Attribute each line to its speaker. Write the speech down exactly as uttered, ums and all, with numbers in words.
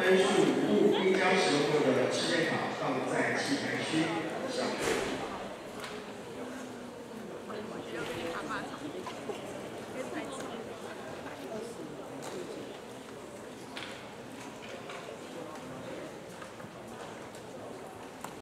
Speaker 1: 分数五，并将使用过的试卷卡放在器材区。